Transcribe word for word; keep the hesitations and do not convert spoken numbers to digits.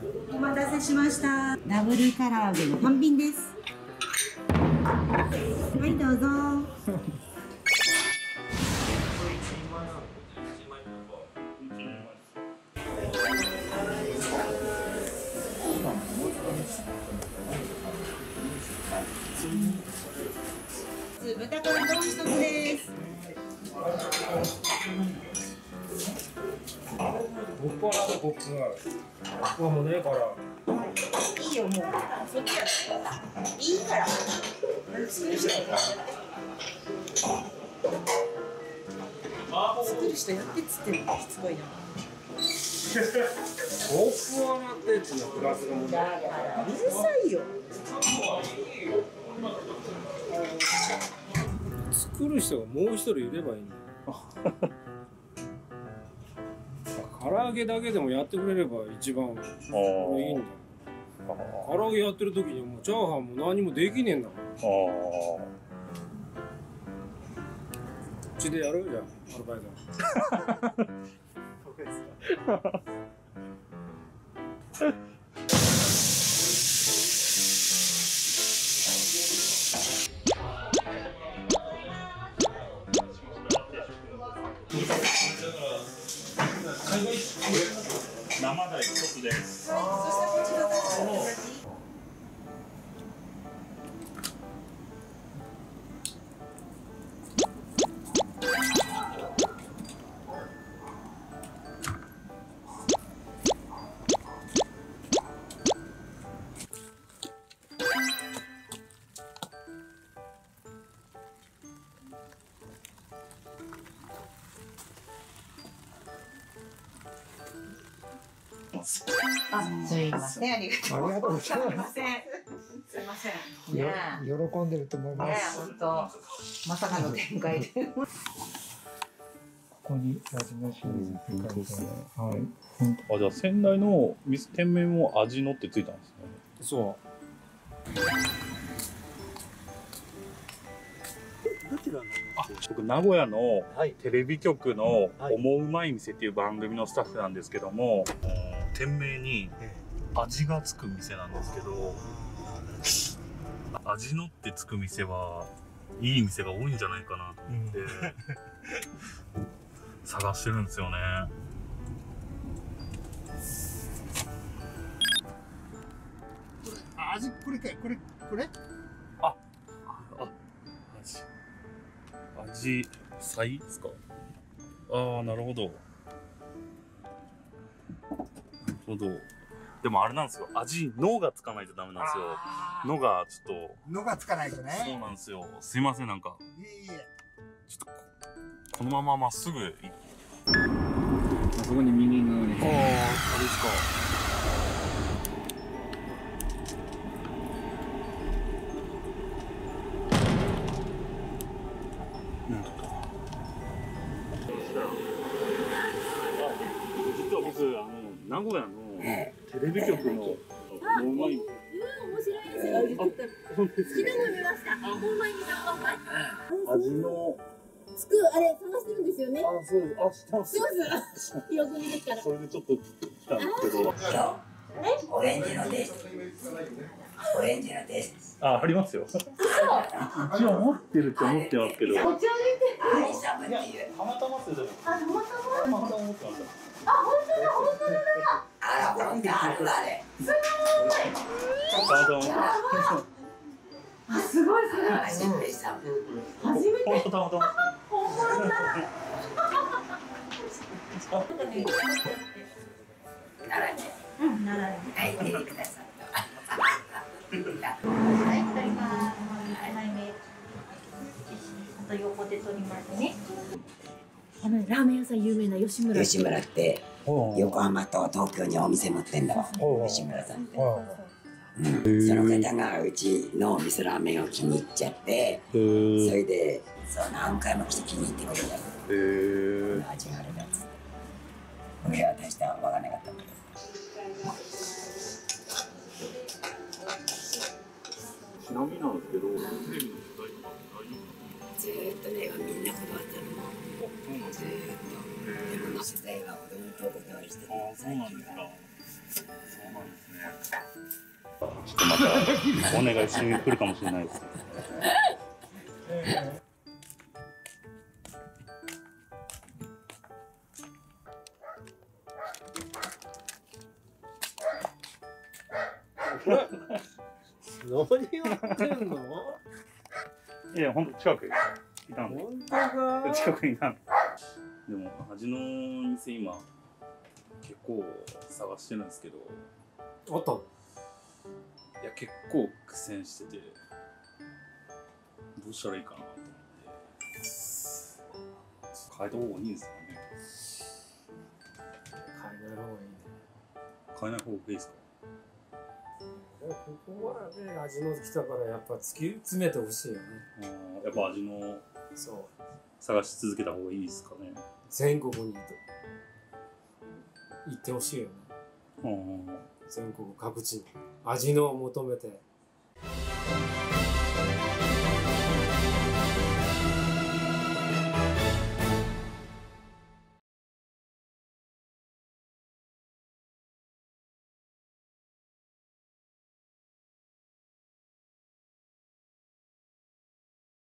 お待たせしました。ダブル唐揚げの半瓶です。はい、どうぞ。豚から丼一つです。 僕はなんか僕は僕はもうねえから。 いいよ、もうそっちやいいから作る人やって作る人やってっつってるのしつこいな。 僕はなってっちのプラスがもうだからうるさいよ。 作る人がもう一人いればいいんだよ。唐揚げだけでもやってくれれば一番いいんだよ。唐揚げやってる時にはもうチャーハンも何もできねえんだから。うちでやるじゃん、アルバイト。そうですか。 生鯛一つです。 はい、そしたらこちらがあ、すいません、ありがとう。 ありがとうございます。 すいません。 よねえ、 喜んでると思いまねえ、 す。 本当まさかの展開で。 ここに味のシリーズって書いてある。はい。 あ、じゃあ仙台の店店名も味のってついたんですね。 そう。 どちらの？あ、僕名古屋のテレビ局の「オモウマい店」っていう番組のスタッフなんですけども、店名に味がつく店なんですけど、味のってつく店はいい店が多いんじゃないかなって探してるんですよね。 味これかいこれこれ？ あ、あ、味。味、菜ですか？ああ、なるほど。なるほど。でもあれなんですよ。味、のがつかないとダメなんですよ。のがちょっと。 のがつかないとね。 そうなんですよ。すいません、なんか。 いえいえ。 ちょっとこ、このまままっすぐ。 あそこに右側に。 ああ、あれですか。実は僕、あの、名古屋のテレビ局の、もううまい。 面白いですよ。好きなの見ました。ほんまに見たことない。 味の。 つくあれ探してるんですよね。 あ、そうです。あ、知ってます。 知ってます。記憶にですから。 それでちょっと来たんですけど。 オレンジのです。オレンジのです。 あ、ありますよ。一応持ってるって思ってますけど。 こちらにいて。 アイサムっていう。 たまたまっすよ。 あ、たまたま。 たまたま持ってました。 あ、本当だ、本当だ。 あら、本当あるあれ。 すごい。 たまたま。 あ、すごいすごい。 新平さん。 初めて。 本当たまたま。 本物だ。 奈良に。 うん、奈良に。 はい、出てくださった。 はい、取ります。一枚目。あと横で取りますね。あのラーメン屋さん有名な吉村。 吉村って横浜と東京にお店持ってんだわ。吉村さんって。うん、その方がうちの味噌ラーメンを気に入っちゃって、それでそう何回も来て気に入ってくれた。へえ。味があれだっつって。俺は大したわからなかったんだけど。 ちなみになんですけど、テレビの取材とか大丈夫？ ずーっとね、みんな断ったのも。ずーっと。でも取材は子供と断りしてた。 そうなんですか。そうなんです。 とまたお願いしに来るかもしれないです。 何やってんの？ いや、ほんと近くいたんで。 本当か？ 近くにいたんで。でも、味の店今、結構探してるんですけど。 あった？ いや、結構苦戦してて、どうしたらいいかなと思って。変えた方がいいんですかね。 変えない方がいいね。 変えない方がいいですか？ ここはね、味の来たからやっぱ突き詰めてほしいよね。 やっぱ味のそう探し続けた方がいいですかね。 全国に行ってほしいよね。 うん、 全国各地に味のを求めて。